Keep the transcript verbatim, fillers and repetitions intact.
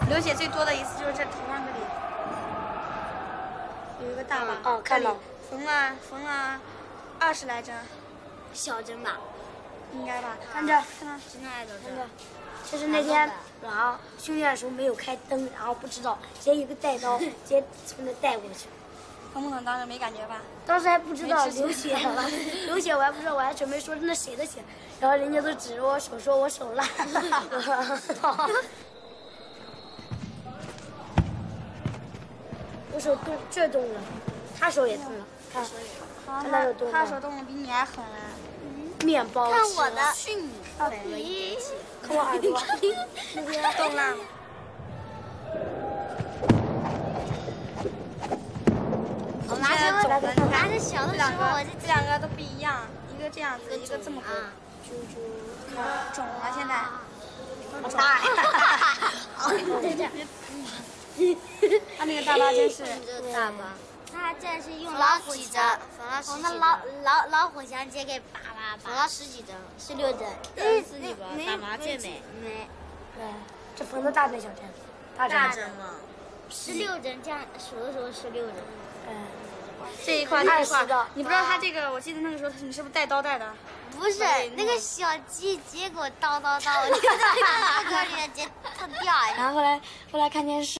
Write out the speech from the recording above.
流血最多的一次就是这头上这里有一个大疤， 哦，看到缝了缝了二十来针， 小针吧， 应该吧？ 看着看到现在都看着，就是那天晚上训练的时候没有开灯，然后不知道，直接一个带刀，直接从那带过去。 疼不疼？当时没感觉吧？ 当时还不知道流血了，流血我还不知道，我还准备说那谁的血，然后人家都指着我手说我手烂了。我手动这动了，他手也动了，看他他手动了， 他手动的比你还狠啊！ 面包看我吃的，训你，咦， 看我耳朵，那边动烂了。 我妈说，我妈是小的时候，我这两个都不一样，一个这样子，一个这么高， 猪猪， 肿了现在。 好大呀！ 他那个大疤真是大疤，他这是用老虎钳，从那老老老虎钳直接给拔拔拔，缝了十几针，十六针，十几吧，打麻醉没？没。 对，这缝的大针小针，大针嘛，十六针，这样数的时候十六针。 嗯， 这一块这一块，你不知道他这个，我记得那个时候你是不是带刀带的？ 不是，那个小鸡结果叨叨叨，我就在那个里面直接掉。 然后后来后来看电视。